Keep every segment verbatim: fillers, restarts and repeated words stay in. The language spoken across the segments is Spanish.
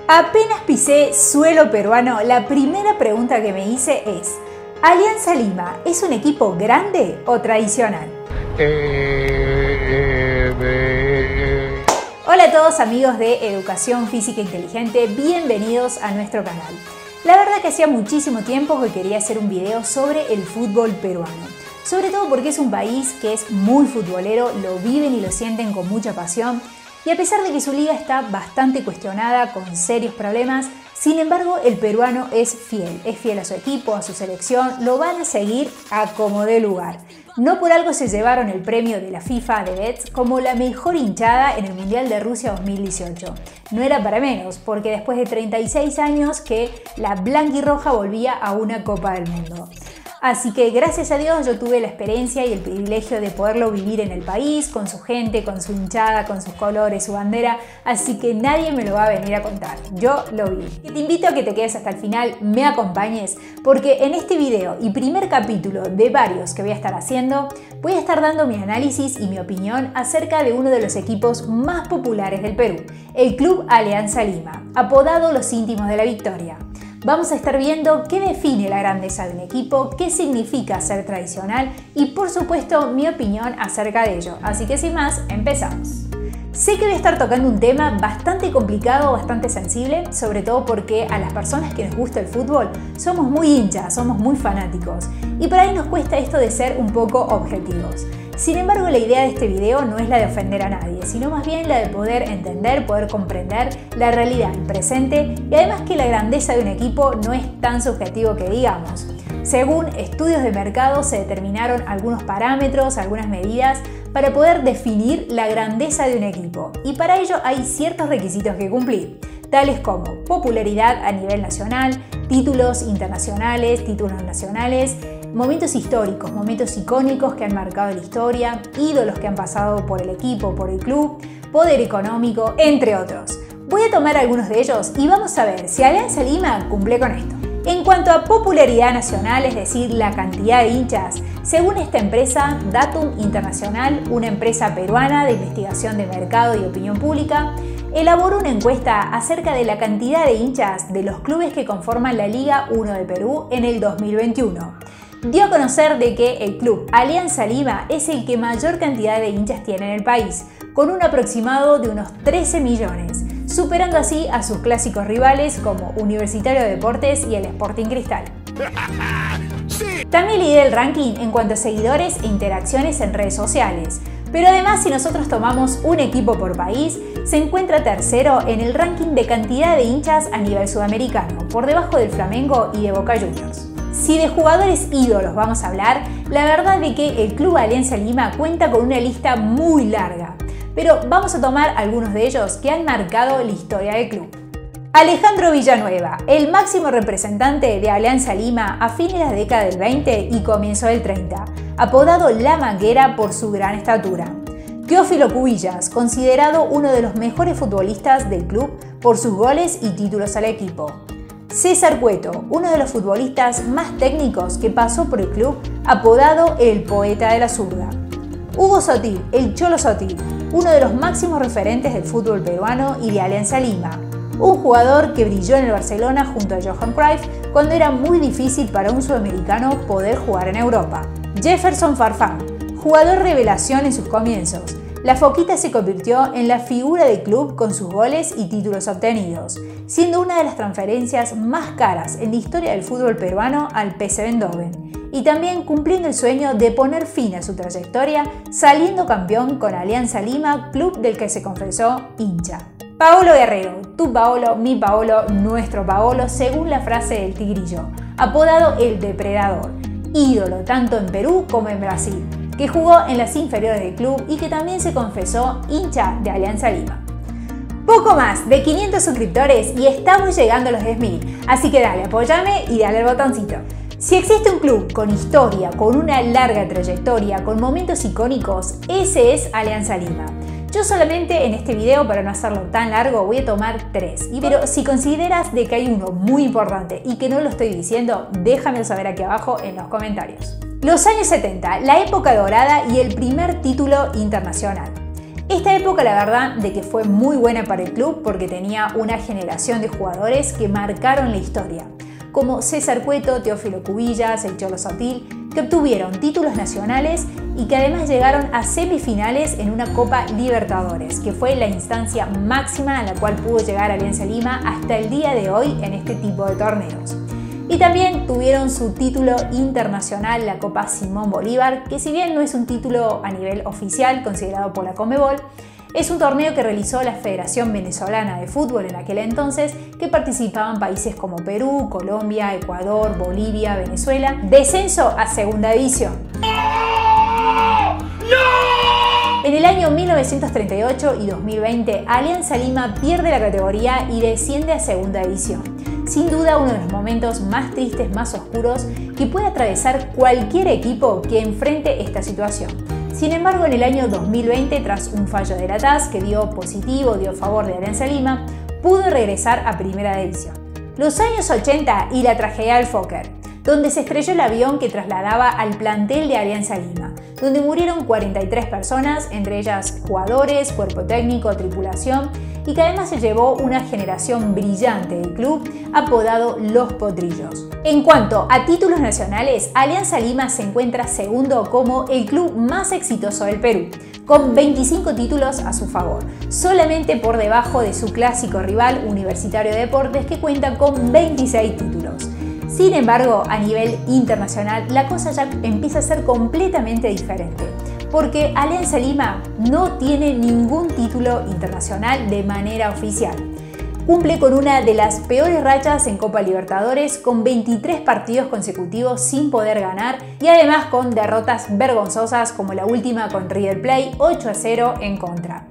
Apenas pisé suelo peruano, la primera pregunta que me hice es: ¿Alianza Lima es un equipo grande o tradicional? Hola a todos amigos de Educación Física Inteligente, bienvenidos a nuestro canal. La verdad que hacía muchísimo tiempo que quería hacer un video sobre el fútbol peruano, sobre todo porque es un país que es muy futbolero, lo viven y lo sienten con mucha pasión. Y a pesar de que su liga está bastante cuestionada, con serios problemas, sin embargo el peruano es fiel, es fiel a su equipo, a su selección, lo van a seguir a como dé lugar. No por algo se llevaron el premio de la FIFA de Bets como la mejor hinchada en el Mundial de Rusia dos mil dieciocho. No era para menos, porque después de treinta y seis años que la blanquirroja volvía a una Copa del Mundo. Así que gracias a Dios yo tuve la experiencia y el privilegio de poderlo vivir en el país, con su gente, con su hinchada, con sus colores, su bandera, así que nadie me lo va a venir a contar, yo lo vi. Y te invito a que te quedes hasta el final, me acompañes, porque en este video y primer capítulo de varios que voy a estar haciendo, voy a estar dando mi análisis y mi opinión acerca de uno de los equipos más populares del Perú, el Club Alianza Lima, apodado Los Íntimos de la Victoria. Vamos a estar viendo qué define la grandeza de un equipo, qué significa ser tradicional y por supuesto mi opinión acerca de ello. Así que sin más, empezamos. Sé que voy a estar tocando un tema bastante complicado, bastante sensible, sobre todo porque a las personas que nos gusta el fútbol somos muy hinchas, somos muy fanáticos y por ahí nos cuesta esto de ser un poco objetivos. Sin embargo, la idea de este video no es la de ofender a nadie, sino más bien la de poder entender, poder comprender la realidad, el presente y además que la grandeza de un equipo no es tan subjetivo que digamos. Según estudios de mercado se determinaron algunos parámetros, algunas medidas para poder definir la grandeza de un equipo y para ello hay ciertos requisitos que cumplir, tales como popularidad a nivel nacional, títulos internacionales, títulos nacionales, momentos históricos, momentos icónicos que han marcado la historia, ídolos que han pasado por el equipo, por el club, poder económico, entre otros. Voy a tomar algunos de ellos y vamos a ver si Alianza Lima cumple con esto. En cuanto a popularidad nacional, es decir, la cantidad de hinchas, según esta empresa Datum Internacional, una empresa peruana de investigación de mercado y opinión pública, elaboró una encuesta acerca de la cantidad de hinchas de los clubes que conforman la Liga uno de Perú en el dos mil veintiuno. Dio a conocer de que el club Alianza Lima es el que mayor cantidad de hinchas tiene en el país, con un aproximado de unos trece millones, superando así a sus clásicos rivales como Universitario de Deportes y el Sporting Cristal. También lidera el ranking en cuanto a seguidores e interacciones en redes sociales, pero además si nosotros tomamos un equipo por país, se encuentra tercero en el ranking de cantidad de hinchas a nivel sudamericano, por debajo del Flamengo y de Boca Juniors. Si de jugadores ídolos vamos a hablar, la verdad es que el Club Alianza Lima cuenta con una lista muy larga, pero vamos a tomar algunos de ellos que han marcado la historia del club. Alejandro Villanueva, el máximo representante de Alianza Lima a fines de la década del veinte y comienzo del treinta, apodado La Manguera por su gran estatura. Teófilo Cubillas, considerado uno de los mejores futbolistas del club por sus goles y títulos al equipo. César Cueto, uno de los futbolistas más técnicos que pasó por el club, apodado el Poeta de la Zurda. Hugo Sotil, el Cholo Sotil, uno de los máximos referentes del fútbol peruano y de Alianza Lima. Un jugador que brilló en el Barcelona junto a Johan Cruyff cuando era muy difícil para un sudamericano poder jugar en Europa. Jefferson Farfán, jugador revelación en sus comienzos. La Foquita se convirtió en la figura del club con sus goles y títulos obtenidos, siendo una de las transferencias más caras en la historia del fútbol peruano al P S V Eindhoven, y también cumpliendo el sueño de poner fin a su trayectoria saliendo campeón con Alianza Lima, club del que se confesó hincha. Paolo Guerrero, tu Paolo, mi Paolo, nuestro Paolo, según la frase del Tigrillo, apodado el Depredador, ídolo tanto en Perú como en Brasil, que jugó en las inferiores del club y que también se confesó hincha de Alianza Lima. Poco más de quinientos suscriptores y estamos llegando a los diez mil, así que dale, apóyame y dale al botoncito. Si existe un club con historia, con una larga trayectoria, con momentos icónicos, ese es Alianza Lima. Yo solamente en este video, para no hacerlo tan largo, voy a tomar tres. Pero si consideras de que hay uno muy importante y que no lo estoy diciendo, déjamelo saber aquí abajo en los comentarios. Los años setenta, la época dorada y el primer título internacional. Esta época, la verdad, de que fue muy buena para el club porque tenía una generación de jugadores que marcaron la historia, como César Cueto, Teófilo Cubillas, el Cholo Sotil, que obtuvieron títulos nacionales y que además llegaron a semifinales en una Copa Libertadores, que fue la instancia máxima a la cual pudo llegar Alianza Lima hasta el día de hoy en este tipo de torneos. Y también tuvieron su título internacional, la Copa Simón Bolívar, que si bien no es un título a nivel oficial considerado por la Conmebol, es un torneo que realizó la Federación Venezolana de Fútbol en aquel entonces, que participaban países como Perú, Colombia, Ecuador, Bolivia, Venezuela. Descenso a Segunda División. En el año mil novecientos treinta y ocho y dos mil veinte, Alianza Lima pierde la categoría y desciende a Segunda División. Sin duda uno de los momentos más tristes, más oscuros que puede atravesar cualquier equipo que enfrente esta situación. Sin embargo, en el año dos mil veinte, tras un fallo de la T A S que dio positivo, dio a favor de Alianza Lima, pudo regresar a Primera División. Los años ochenta y la tragedia del Fokker, donde se estrelló el avión que trasladaba al plantel de Alianza Lima, donde murieron cuarenta y tres personas, entre ellas jugadores, cuerpo técnico, tripulación, y que además se llevó una generación brillante del club apodado Los Potrillos. En cuanto a títulos nacionales, Alianza Lima se encuentra segundo como el club más exitoso del Perú, con veinticinco títulos a su favor, solamente por debajo de su clásico rival Universitario de Deportes, que cuenta con veintiséis títulos. Sin embargo, a nivel internacional, la cosa ya empieza a ser completamente diferente, porque Alianza Lima no tiene ningún título internacional de manera oficial. Cumple con una de las peores rachas en Copa Libertadores, con veintitrés partidos consecutivos sin poder ganar y además con derrotas vergonzosas como la última con River Plate, ocho a cero en contra.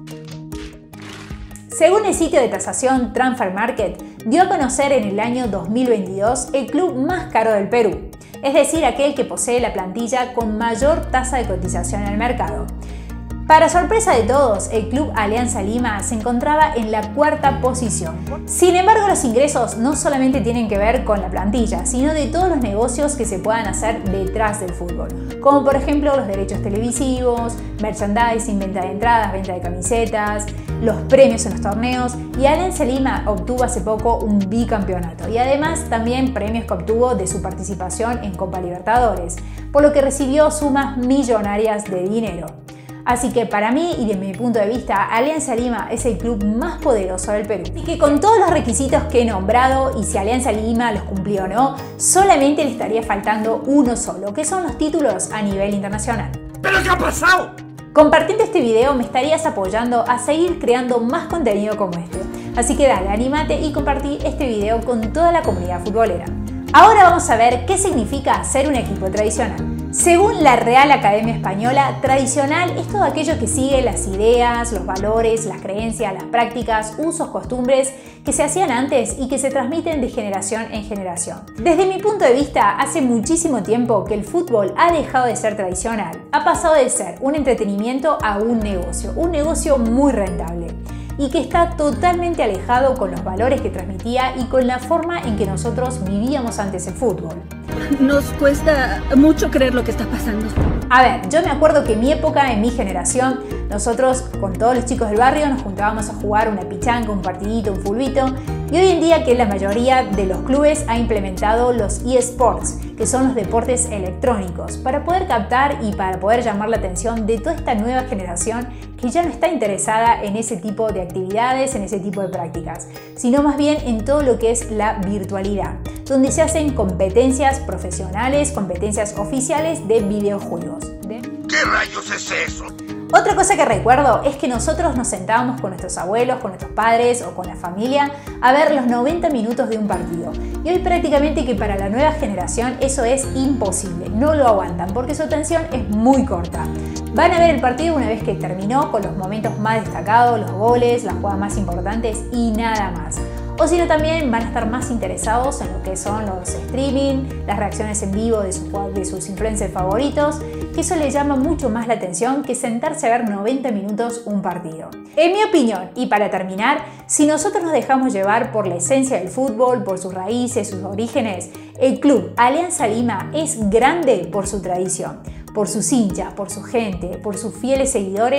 Según el sitio de tasación Transfer Market, dio a conocer en el año dos mil veintidós el club más caro del Perú, es decir, aquel que posee la plantilla con mayor tasa de cotización en el mercado. Para sorpresa de todos, el club Alianza Lima se encontraba en la cuarta posición. Sin embargo, los ingresos no solamente tienen que ver con la plantilla, sino de todos los negocios que se puedan hacer detrás del fútbol, como por ejemplo los derechos televisivos, merchandising, venta de entradas, venta de camisetas, los premios en los torneos, y Alianza Lima obtuvo hace poco un bicampeonato y además también premios que obtuvo de su participación en Copa Libertadores, por lo que recibió sumas millonarias de dinero. Así que para mí y desde mi punto de vista, Alianza Lima es el club más poderoso del Perú. Y que con todos los requisitos que he nombrado, y si Alianza Lima los cumplió o no, solamente le estaría faltando uno solo, que son los títulos a nivel internacional. ¿Pero qué ha pasado? Compartiendo este video me estarías apoyando a seguir creando más contenido como este. Así que dale, anímate y compartí este video con toda la comunidad futbolera. Ahora vamos a ver qué significa ser un equipo tradicional. Según la Real Academia Española, tradicional es todo aquello que sigue las ideas, los valores, las creencias, las prácticas, usos, costumbres que se hacían antes y que se transmiten de generación en generación. Desde mi punto de vista, hace muchísimo tiempo que el fútbol ha dejado de ser tradicional, ha pasado de ser un entretenimiento a un negocio, un negocio muy rentable, y que está totalmente alejado con los valores que transmitía y con la forma en que nosotros vivíamos antes el fútbol. Nos cuesta mucho creer lo que está pasando. A ver, yo me acuerdo que en mi época, en mi generación, nosotros con todos los chicos del barrio nos juntábamos a jugar una pichanga, un partidito, un fulbito, y hoy en día que la mayoría de los clubes ha implementado los eSports, que son los deportes electrónicos, para poder captar y para poder llamar la atención de toda esta nueva generación que ya no está interesada en ese tipo de actividades, en ese tipo de prácticas, sino más bien en todo lo que es la virtualidad, donde se hacen competencias profesionales, competencias oficiales de videojuegos. ¿De? ¿Qué rayos es eso? Otra cosa que recuerdo es que nosotros nos sentábamos con nuestros abuelos, con nuestros padres o con la familia a ver los noventa minutos de un partido. Y hoy prácticamente que para la nueva generación eso es imposible, no lo aguantan porque su atención es muy corta. Van a ver el partido una vez que terminó, con los momentos más destacados, los goles, las jugadas más importantes y nada más. O si no, también van a estar más interesados en lo que son los streaming, las reacciones en vivo de sus, de sus influencers favoritos, que eso les llama mucho más la atención que sentarse a ver noventa minutos un partido. En mi opinión, y para terminar, si nosotros nos dejamos llevar por la esencia del fútbol, por sus raíces, sus orígenes, el club Alianza Lima es grande por su tradición, por sus hinchas, por su gente, por sus fieles seguidores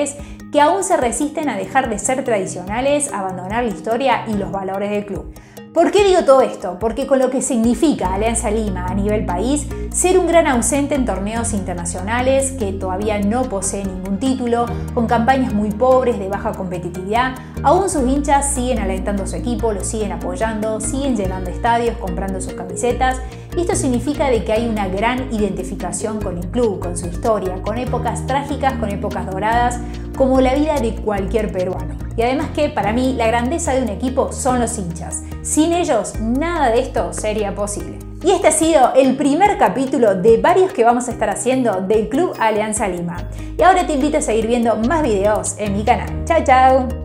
que aún se resisten a dejar de ser tradicionales, abandonar la historia y los valores del club. ¿Por qué digo todo esto? Porque con lo que significa Alianza Lima a nivel país, ser un gran ausente en torneos internacionales que todavía no posee ningún título, con campañas muy pobres de baja competitividad, aún sus hinchas siguen alentando a su equipo, lo siguen apoyando, siguen llenando estadios, comprando sus camisetas. Y esto significa de que hay una gran identificación con el club, con su historia, con épocas trágicas, con épocas doradas, como la vida de cualquier peruano. Y además que para mí la grandeza de un equipo son los hinchas. Sin ellos nada de esto sería posible. Y este ha sido el primer capítulo de varios que vamos a estar haciendo del Club Alianza Lima. Y ahora te invito a seguir viendo más videos en mi canal. ¡Chao, chao!